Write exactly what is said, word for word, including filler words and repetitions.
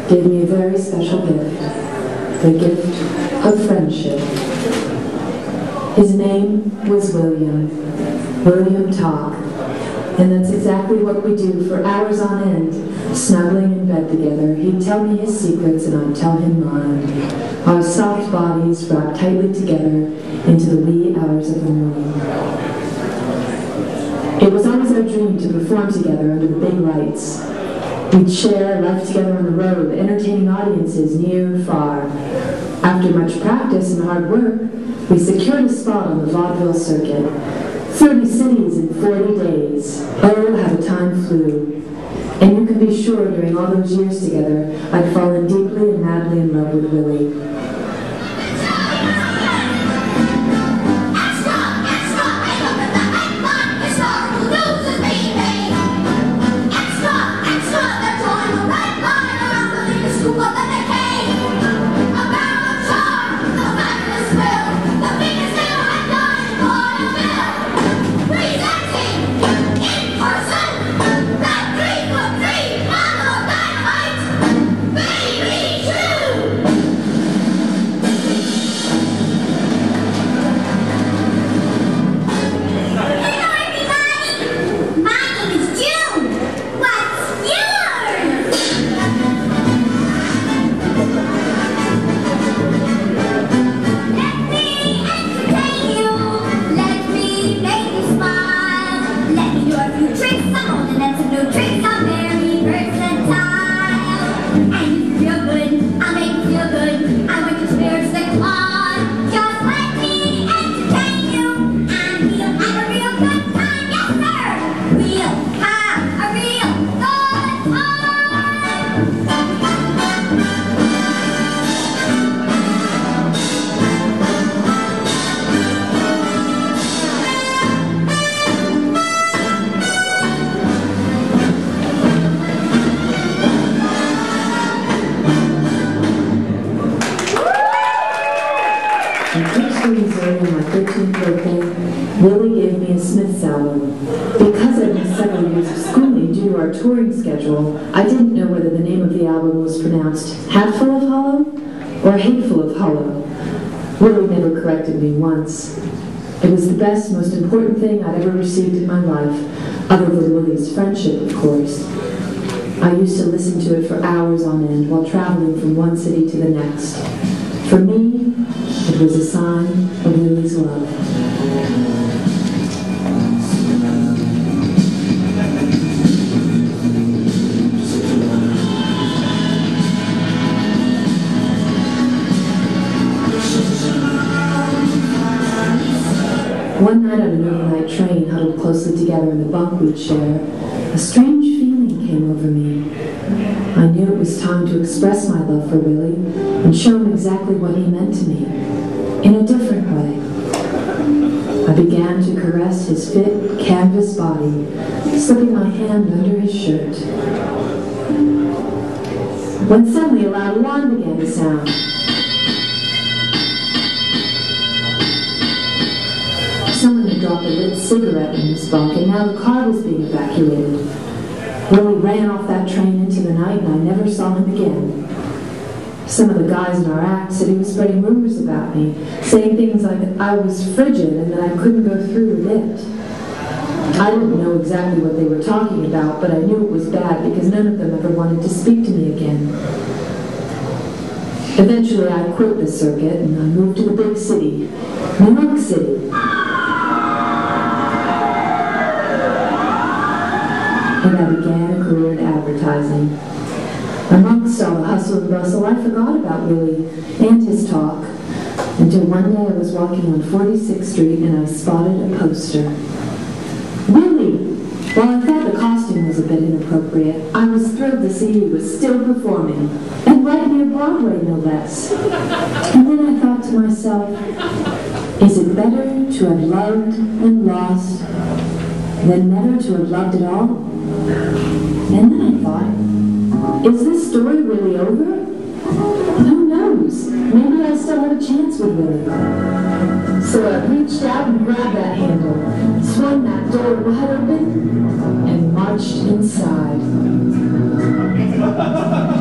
gave me a very special gift, the gift of friendship. His name was William, William Talk, and that's exactly what we do for hours on end, snuggling in bed together. He'd tell me his secrets and I'd tell him mine, our soft bodies wrapped tightly together into the wee hours of the morning. It was always our dream to perform together under the big lights. We'd share life together on the road, entertaining audiences near and far. After much practice and hard work, we secured a spot on the vaudeville circuit. thirty cities in forty days. Oh, how the time flew. And you can be sure during all those years together, I'd fallen deeply and madly in love with Willie. Willie gave me a Smith's album. Because I'd missed several years of schooling due to our touring schedule, I didn't know whether the name of the album was pronounced Hatful of Hollow or Hateful of Hollow. Willie never corrected me once. It was the best, most important thing I'd ever received in my life, other than Willie's friendship, of course. I used to listen to it for hours on end while traveling from one city to the next. For me, it was a sign of Willie's love. One night on an overnight train, huddled closely together in the bunk we'd share, a strange feeling came over me. I knew it was time to express my love for Willie and show him exactly what he meant to me, in a different way. I began to caress his fit, canvas body, slipping my hand under his shirt. When suddenly a loud alarm began to sound. Someone had dropped a lit cigarette in his bunk, and now the car was being evacuated. Willie ran off that train into the night, and I never saw him again. Some of the guys in our act said he was spreading rumors about me, saying things like that I was frigid and that I couldn't go through with it. I didn't know exactly what they were talking about, but I knew it was bad because none of them ever wanted to speak to me again. Eventually, I quit the circuit, and I moved to the big city, New York City. And I began a career in advertising. Amongst all the hustle and bustle, I forgot about Willie and his talk, until one day I was walking on forty-sixth street and I spotted a poster. Willie! While I thought the costume was a bit inappropriate, I was thrilled to see he was still performing, and right near Broadway, no less. And then I thought to myself, is it better to have loved and lost than never to have loved at all? And then I thought, is this story really over? Who knows? Maybe I still have a chance with Willie. So I reached out and grabbed that handle, swung that door wide open, and marched inside.